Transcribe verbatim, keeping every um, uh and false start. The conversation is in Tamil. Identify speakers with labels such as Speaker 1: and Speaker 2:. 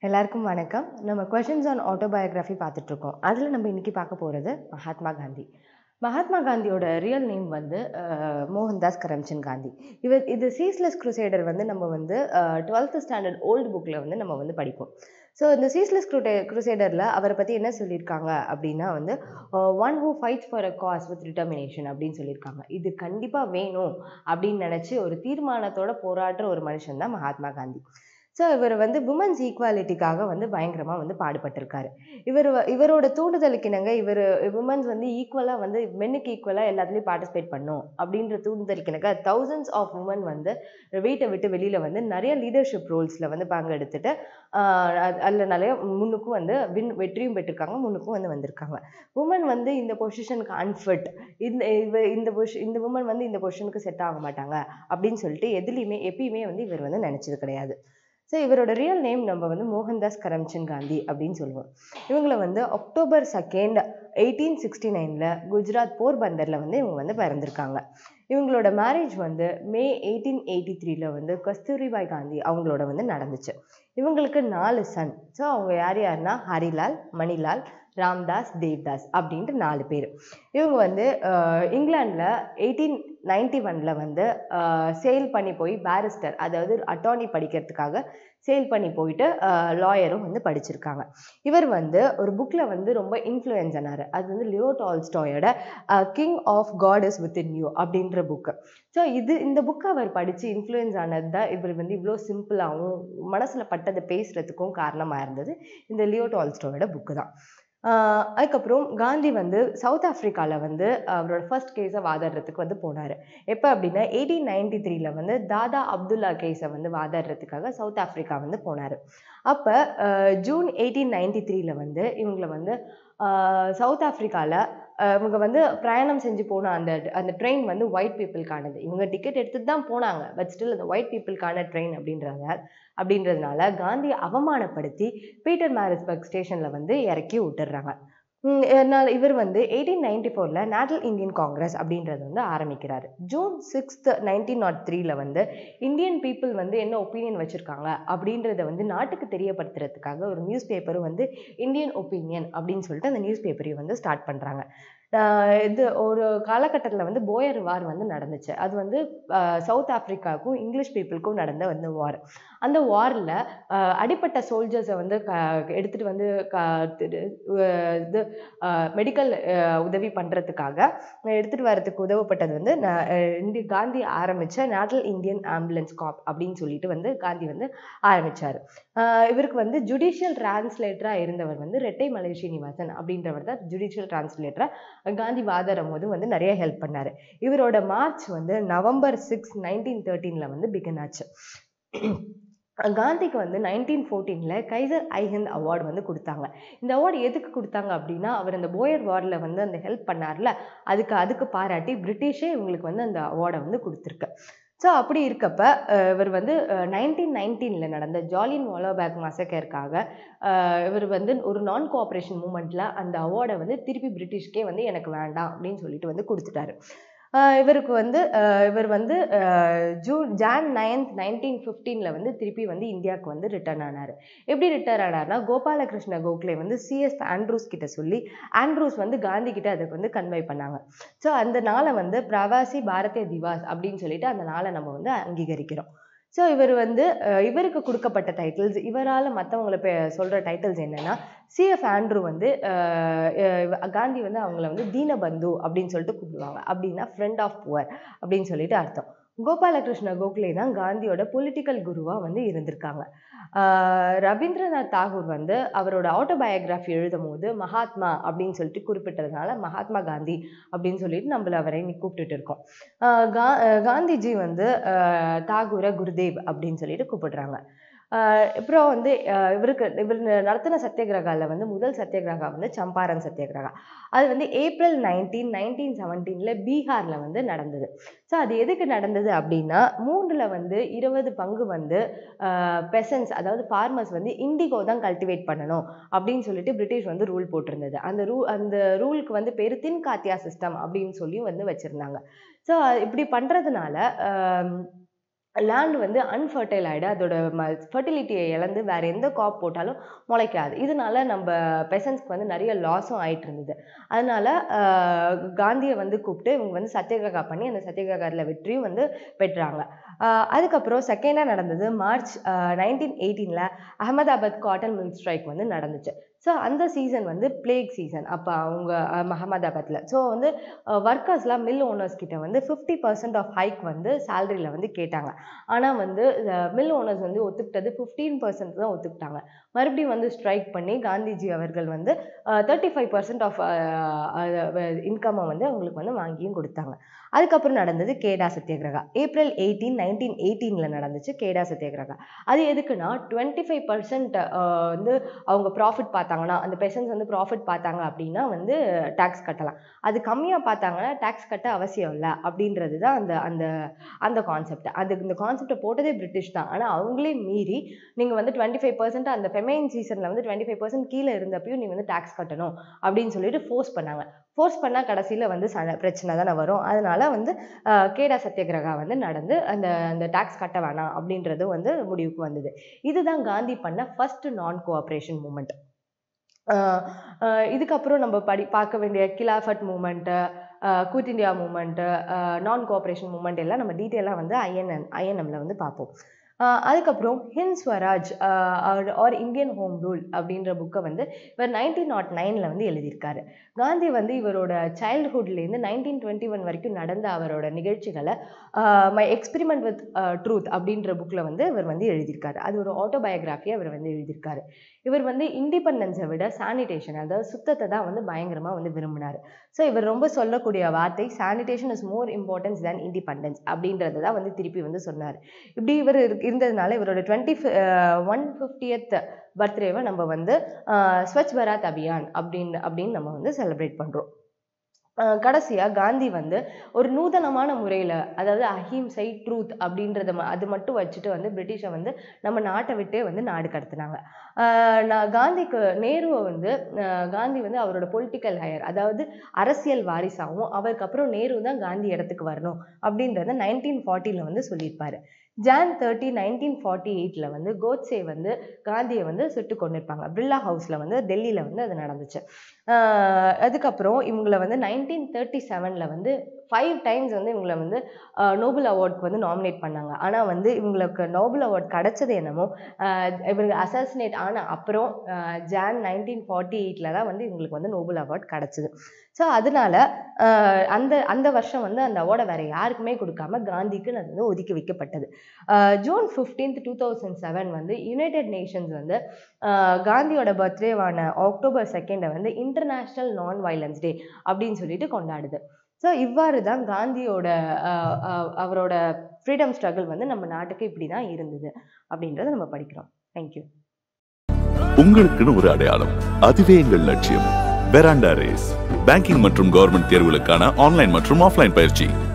Speaker 1: எல்லாருக்கும் வணக்கம். நம்ம கொஷின்ஸ் ஆன் ஆட்டோபயோகிராஃபி பார்த்துட்டு இருக்கோம். அதில் நம்ம இன்னைக்கு பார்க்க போகிறது மகாத்மா காந்தி. மகாத்மா காந்தியோட ரியல் நேம் வந்து மோகன்தாஸ் கரம்சந்த் காந்தி. இவர் இது சீஸ்லெஸ் குரூசேடர் வந்து நம்ம வந்து டுவெல்த் ஸ்டாண்டர்ட் ஓல்டு புக்கில் வந்து நம்ம வந்து படிப்போம். ஸோ இந்த சீஸ்லெஸ் குரூடே குரூசேடரில் அவரை பற்றி என்ன சொல்லியிருக்காங்க அப்படின்னா வந்து one who fights for a cause with determination அப்படின்னு சொல்லியிருக்காங்க. இது கண்டிப்பாக வேணும் அப்படின்னு நினச்சி ஒரு தீர்மானத்தோட போராடுற ஒரு மனுஷன் தான் மகாத்மா காந்தி. ஸோ இவர் வந்து உமன்ஸ் ஈக்குவாலிட்டிக்காக வந்து பயங்கரமாக வந்து பாடுபட்டிருக்காரு. இவர் இவரோட தூண்டுதலுக்கு இணங்க இவர் உமன்ஸ் வந்து ஈக்குவலாக வந்து மென்னுக்கு ஈக்குவலாக எல்லாத்துலேயும் பார்ட்டிசிபேட் பண்ணும் அப்படின்ற தூண்டுதலுக்கு இணங்க தௌசண்ட்ஸ் ஆஃப் உமன் வந்து வீட்டை விட்டு வெளியில் வந்து நிறைய லீடர்ஷிப் ரோல்ஸில் வந்து பங்கெடுத்துட்டு அதில் நிறைய முன்னுக்கும் வந்து வின் வெற்றியும் பெற்றிருக்காங்க, முன்னுக்கும் வந்து வந்திருக்காங்க. உமன் வந்து இந்த பொசிஷனுக்கு அன்ஃபிட், இந்த இவ இந்த பொசி இந்த உமன் வந்து இந்த பொசிஷனுக்கு செட் ஆக மாட்டாங்க அப்படின்னு சொல்லிட்டு எதுலேயுமே எப்பயுமே வந்து இவர் வந்து நினச்சது கிடையாது. ஸோ இவரோட ரியல் நேம் நம்ம வந்து மோகன்தாஸ் கரம்சந்த் காந்தி அப்படின்னு சொல்லுவோம். இவங்களை வந்து அக்டோபர் செகண்ட் எயிட்டீன் சிக்ஸ்டி நைனில் குஜராத் போர்பந்தரில் வந்து இவங்க வந்து பிறந்திருக்காங்க. இவங்களோட மேரேஜ் வந்து மே எயிட்டீன் எயிட்டி த்ரீல வந்து கஸ்தூரிபாய் காந்தி அவங்களோட வந்து நடந்துச்சு. இவங்களுக்கு நாலு சன். ஸோ அவங்க யார் யாருன்னா ஹரிலால், மணிலால், ராம்தாஸ், தேவ்தாஸ் அப்படின்ட்டு நாலு பேர். இவங்க வந்து இங்கிலாண்டில் எயிட்டீன் நைன்டி ஒன்ல வந்து சேல் பண்ணி போய் பேரிஸ்டர், அதாவது அட்டார்னி படிக்கிறதுக்காக சேல் பண்ணி போயிட்டு லாயரும் வந்து படிச்சிருக்காங்க. இவர் வந்து ஒரு புக்கில் வந்து ரொம்ப இன்ஃப்ளூயன்ஸ் ஆனார். அது வந்து லியோ டால்ஸ்டாயோட king of God is within you அப்படின்ற புக்கு. ஸோ இது இந்த புக்கை அவர் படித்து இன்ஃப்ளூயன்ஸ் ஆனது தான் இவர் வந்து இவ்வளோ சிம்பிளாகவும் மனசில் பட்டதை பேசுகிறதுக்கும் காரணமாக இருந்தது இந்த லியோ டால்ஸ்டாயோட புக்கு தான். அதுக்கப்புறம் காந்தி வந்து சவுத் ஆஃப்ரிக்காவில் வந்து அவரோட ஃபர்ஸ்ட் கேஸை வாதாடுறதுக்கு வந்து போனார். எப்போ அப்படின்னா எயிட்டீன் நைன்டி த்ரீல வந்து தாதா அப்துல்லா கேஸை வந்து வாதாடுறதுக்காக சவுத் ஆஃப்ரிக்கா வந்து போனார். அப்போ ஜூன் எயிட்டீன் நைன்டி த்ரீல வந்து இவங்களை வந்து சவுத் ஆஃப்ரிக்காவில் இவங்க வந்து பிரயாணம் செஞ்சு போன அந்த அந்த ட்ரெயின் வந்து ஒயிட் பீப்புளுக்கானது. இவங்க டிக்கெட் எடுத்துட்டு தான் போனாங்க, பட் ஸ்டில் அந்த ஒயிட் பீப்புளுக்கான ட்ரெயின் அப்படின்றாங்க. அப்படின்றதுனால காந்தியை அவமானப்படுத்தி பீட்டர் மாரிஸ்பர்க் ஸ்டேஷனில் வந்து இறக்கி விட்டுடுறாங்க. இவர் வந்து எயிட்டீன் நைன்டி ஃபோர்ல நேஷனல் இந்தியன் காங்கிரஸ் அப்படின்றது வந்து ஆரம்பிக்கிறாரு. ஜூன் சிக்ஸ்த் நைன்டீன் நாட் த்ரீல வந்து இந்தியன் பீப்புள் வந்து என்ன ஒப்பீனியன் வச்சிருக்காங்க அப்படின்றத வந்து நாட்டுக்கு தெரியப்படுத்துறதுக்காக ஒரு நியூஸ் பேப்பரும் வந்து இந்தியன் ஒப்பீனியன் அப்படின்னு சொல்லிட்டு அந்த நியூஸ் பேப்பரையும் வந்து ஸ்டார்ட் பண்ணுறாங்க. இது ஒரு காலகட்டத்தில் வந்து போயர் வார் வந்து நடந்துச்சு. அது வந்து சவுத் ஆஃப்ரிக்காவுக்கும் இங்கிலீஷ் பீப்புளுக்கும் நடந்த வந்து வார். அந்த வாரில் அடிப்பட்ட சோல்ஜர்ஸை வந்து க எடுத்துகிட்டு வந்து க இது மெடிக்கல் உதவி பண்ணுறதுக்காக எடுத்துகிட்டு வர்றதுக்கு உதவப்பட்டது வந்து இந்திய காந்தி ஆரம்பித்த நேஷனல் இந்தியன் ஆம்புலன்ஸ் காப் அப்படின்னு சொல்லிட்டு வந்து காந்தி வந்து ஆரம்பித்தார். இவருக்கு வந்து ஜுடிஷியல் டிரான்ஸ்லேட்டராக இருந்தவர் வந்து ரெட்டை மலை ஸ்ரீனிவாசன் அப்படின்றவர் தான் ஜுடிஷியல் டிரான்ஸ்லேட்டராக காந்தி வாதாடும் போது வந்து நிறைய ஹெல்ப் பண்ணார். இவரோட மார்ச் வந்து நவம்பர் சிக்ஸ் நைன்டீன் தேர்ட்டீனில் வந்து பிகின் ஆச்சு. காந்திக்கு வந்து நைன்டீன் ஃபோர்டீனில் கைசர் ஐ ஹிந்த் அவார்டு வந்து கொடுத்தாங்க. இந்த அவார்டு எதுக்கு கொடுத்தாங்க அப்படின்னா அவர் அந்த போயர் வாரில் வந்து அந்த ஹெல்ப் பண்ணார்ல, அதுக்கு அதுக்கு பாராட்டி பிரிட்டிஷே இவங்களுக்கு வந்து அந்த அவார்டை வந்து கொடுத்துருக்கு. ஸோ அப்படி இருக்கப்ப இவர் வந்து நைன்டீன் நைன்டீனில் நடந்த ஜாலியன் வாலாபாக் மசக்கருக்காக இவர் வந்து ஒரு நான் கோஆப்ரேஷன் மூமெண்ட்டில் அந்த அவார்டை வந்து திருப்பி பிரிட்டிஷ்கே வந்து எனக்கு வேண்டாம் அப்படின்னு சொல்லிட்டு வந்து கொடுத்துட்டாரு. இவருக்கு வந்து இவர் வந்து ஜூன் ஜான் நைன்த் நைன்டீன் ஃபிஃப்டீனில் வந்து திருப்பி வந்து இந்தியாவுக்கு வந்து ரிட்டர்ன் ஆனார். எப்படி ரிட்டர்ன் ஆனார்னா கோபாலகிருஷ்ண கோகலே வந்து சிஎஸ் ஆண்ட்ரூஸ் கிட்ட சொல்லி ஆண்ட்ரூஸ் வந்து காந்தி கிட்ட அதுக்கு வந்து கன்வே பண்ணாங்க. ஸோ அந்த நாளை வந்து பிரவாசி பாரதிய திவாஸ் அப்படின்னு சொல்லிட்டு அந்த நாளை நம்ம வந்து அங்கீகரிக்கிறோம். ஸோ இவர் வந்து இவருக்கு கொடுக்கப்பட்ட டைட்டில்ஸ், இவரால் மற்றவங்களை பே சொல்கிற டைட்டில்ஸ் என்னென்னா சிஎஃப் ஆண்ட்ரூ வந்து காந்தி வந்து அவங்கள வந்து தீனபந்து அப்படின்னு சொல்லிட்டு கூப்பிடுவாங்க. அப்படின்னா ஃப்ரெண்ட் ஆஃப் புவர் அப்படின்னு சொல்லிட்டு அர்த்தம். கோபாலகிருஷ்ண கோகலே தான் காந்தியோட பொலிட்டிக்கல் குருவாக வந்து இருந்திருக்காங்க. ரவீந்திரநாத் தாகூர் வந்து அவரோட ஆட்டோபயோகிராஃபி எழுதும் போது மகாத்மா அப்படின்னு சொல்லிட்டு குறிப்பிட்டதுனால மகாத்மா காந்தி அப்படின்னு சொல்லிட்டு நம்மள அவரை கூப்பிட்டுட்டு இருக்கோம். கா காந்திஜி வந்து தாகூரை குருதேவ் அப்படின்னு சொல்லிட்டு கூப்பிடுறாங்க. அப்புறம் வந்து இவருக்கு இவர் நடத்தின சத்தியகிரகாவில் வந்து முதல் சத்தியகிரகா வந்து சம்பாரன் சத்தியகிரகா. அது வந்து ஏப்ரல் நைன்டீன் நைன்டீன் செவன்டீனில் பீகாரில் வந்து நடந்தது. ஸோ அது எதுக்கு நடந்தது அப்படின்னா மூன்றில் வந்து இருபது பங்கு வந்து பெசன்ஸ், அதாவது ஃபார்மர்ஸ் வந்து இண்டிகோ தான் கல்டிவேட் பண்ணணும் அப்படின்னு சொல்லிட்டு பிரிட்டிஷ் வந்து ரூல் போட்டிருந்தது. அந்த ரூ அந்த ரூலுக்கு வந்து பேர் தின் காத்தியா சிஸ்டம் அப்படின்னு சொல்லி வந்து வச்சுருந்தாங்க. ஸோ இப்படி பண்ணுறதுனால லேண்ட் வந்து அன்ஃபர்டைல் ஆகிடும், அதோட ம ஃபர்டிலிட்டியை இழந்து வேறு எந்த காப் போட்டாலும் முளைக்காது. இதனால நம்ம பெசன்ஸ்க்கு வந்து நிறைய லாஸும் ஆகிட்டு இருந்தது. அதனால் காந்தியை வந்து கூப்பிட்டு இவங்க வந்து சத்தியகிரகா பண்ணி அந்த சத்தியகிரகத்தில் வெற்றியும் வந்து பெற்றாங்க. அதுக்கப்புறம் செகண்டாக நடந்தது மார்ச் நைன்டீன் எயிட்டீனில் அகமதாபாத் காட்டன் மில் ஸ்ட்ரைக் வந்து நடந்துச்சு. ஸோ அந்த சீசன் வந்து பிளேக் சீசன் அப்போ அவங்க அகமதாபாத்தில். ஸோ வந்து ஒர்க்கர்ஸ்லாம் மில் ஓனர்ஸ் கிட்ட வந்து ஃபிஃப்டி பர்சன்ட் ஆஃப் ஹைக் வந்து சேலரியில் வந்து கேட்டாங்க. ஆனால் வந்து மில் ஓனர்ஸ் வந்து ஒத்துக்கிட்டது ஃபிஃப்டீன் பர்சன்ட் தான் ஒத்துக்கிட்டாங்க. மறுபடியும் வந்து ஸ்ட்ரைக் பண்ணி காந்திஜி அவர்கள் வந்து தேர்ட்டி ஃபைவ் பர்சன்ட் ஆஃப் இன்கம்மை வந்து அவங்களுக்கு வந்து வாங்கியும் கொடுத்தாங்க. அதுக்கப்புறம் நடந்தது Kheda Satyagraha. April eighteen nineteen எயிட்டீனில் நடந்துச்சு கேடா சத்தியாகிரகா. அது எதுக்குன்னா டுவெண்ட்டி ஃபைவ் பர்சன்ட் வந்து அவங்க ப்ராஃபிட் பார்த்தாங்கன்னா, அந்த பெசன்ஸ் வந்து ப்ராஃபிட் பார்த்தாங்க அப்படின்னா வந்து டேக்ஸ் கட்டலாம். அது கம்மியாக பார்த்தாங்கன்னா டேக்ஸ் கட்ட அவசியம் இல்லை அப்படின்றது தான் அந்த அந்த அந்த கான்செப்ட். அது இந்த கான்செப்டை போட்டதே பிரிட்டிஷ் தான். ஆனால் அவங்களே மீறி நீங்கள் வந்து டுவெண்ட்டி ஃபைவ் பர்சன்ட் அந்த ஃபெமைன் சீசனில் வந்து டுவெண்ட்டி ஃபைவ் பர்சன்ட் கீழே இருந்தப்பையும் நீ வந்து டேக்ஸ் கட்டணும் அப்படின்னு சொல்லிட்டு ஃபோர்ஸ் பண்ணாங்க. ஃபோர்ஸ் பண்ணால் கடைசியில் வந்து ச பிரச்சனை தானே வரும். அதனால வந்து கேடா சத்தியாகிரகா வந்து நடந்து அந்த அந்த டேக்ஸ் கட்ட வேணாம் அப்படின்றது வந்து முடிவுக்கு வந்தது. இதுதான் காந்தி பண்ண ஃபர்ஸ்ட் நான் கோஆப்ரேஷன் மூமெண்ட். இதுக்கப்புறம் நம்ம படி பார்க்க வேண்டிய Khilafat movement, quit India movement, non cooperation movement எல்லாம் நம்ம டீட்டெயிலாக வந்து ஐஎன்எம் ஐஎன்எம்ல வந்து பார்ப்போம். அதுக்கப்புறம் Hind Swaraj or Indian home rule அப்படின்ற புக்கை வந்து இவர் நைன்டீன் நாட் நைனில் வந்து எழுதியிருக்காரு. காந்தி வந்து இவரோட சைல்டுஹுட்லேருந்து நைன்டீன் டுவெண்ட்டி ஒன் வரைக்கும் நடந்த அவரோட நிகழ்ச்சிகளை மை எக்ஸ்பெரிமெண்ட் வித் ட்ரூத் அப்படின்ற புக்கில் வந்து இவர் வந்து எழுதியிருக்காரு. அது ஒரு ஆட்டோபயோகிராஃபியாக இவர் வந்து எழுதியிருக்காரு. இவர் வந்து இண்டிபெண்டன்ஸை விட சானிடேஷன், அதாவது சுத்தத்தை தான் வந்து பயங்கரமாக வந்து விரும்பினார். ஸோ இவர் ரொம்ப சொல்லக்கூடிய வார்த்தை sanitation is more importance than independence அப்படின்றத தான் வந்து திருப்பி வந்து சொன்னார். இப்படி இவர் இருந்ததுனால இவரோட டுவெண்ட்டி ஒன் ஃபிஃப்டியத் பர்த்டேவை நம்ம வந்து ஸ்வச் பாரத் அபியான் அப்படின்னு அப்படின்னு நம்ம வந்து செலிப்ரேட் பண்ணுறோம். கடைசியாக காந்தி வந்து ஒரு நூதனமான முறையில், அதாவது அஹிம்சை ட்ரூத் அப்படின்றத அது மட்டும் வச்சுட்டு வந்து பிரிட்டிஷை வந்து நம்ம நாட்டை விட்டே வந்து நாடு கடத்தினாங்க. நான் காந்திக்கு நேருவை வந்து காந்தி வந்து அவரோட பொலிட்டிக்கல் ஹையர், அதாவது அரசியல் வாரிசாகவும் அவருக்கு அப்புறம் நேரு தான் காந்தி இடத்துக்கு வரணும் அப்படின்றத நைன்டீன் ஃபார்ட்டியில் வந்து சொல்லியிருப்பாரு. ஜான் தேர்ட்டி நைன்டீன் ஃபார்ட்டி எயிட்டில் வந்து கோட்ஸே வந்து காந்தியை வந்து சுட்டு கொண்டிருப்பாங்க. பிர்லா ஹவுஸில் வந்து டெல்லியில் வந்து அது நடந்துச்சு. அதுக்கப்புறம் இவங்களை வந்து நைன்டீன் தேர்ட்டி செவனில் வந்து ஃபைவ் டைம்ஸ் வந்து இவங்களை வந்து நோபல் அவார்டுக்கு வந்து நாமினேட் பண்ணாங்க. ஆனால் வந்து இவங்களுக்கு நோபல் அவார்டு கிடைச்சது என்னமோ இவங்க அசாசினேட் ஆன அப்புறம் ஜான் நைன்டீன் ஃபார்ட்டி எயிட்டில் தான் வந்து இவங்களுக்கு வந்து நோபல் அவார்டு கிடச்சிது. ஸோ அதனால அந்த அந்த வருஷம் வந்து அந்த அவார்டை வேற யாருக்குமே கொடுக்காம காந்திக்கு அது வந்து ஒதுக்கி வைக்கப்பட்டது. June fifteenth two thousand seven வந்து யுனைடெட் நேஷன்ஸ் வந்து காந்தியோட பர்த்டேவான அக்டோபர் செகண்டை வந்து இன்டர்நேஷ்னல் நான் வயலன்ஸ் டே அப்படின்னு சொல்லிட்டு கொண்டாடுது. ஸோ இவ்வாறு தான் காந்தியோட அவரோட ஃப்ரீடம் ஸ்ட்ரகிள் வந்து நம்ம நாட்டுக்கு இப்படி தான் இருந்தது அப்படின்றத நம்ம படிக்கிறோம். தேங்க்யூ.
Speaker 2: உங்களுக்குன்னு ஒரு அடையாளம், அதுவே எங்கள் லட்சியம். வெராண்டா ரேஸ் பேங்கிங் மற்றும் கவர்மெண்ட் தேர்வுகளுக்கான ஆன்லைன் மற்றும் ஆஃப்லைன் பயிற்சி.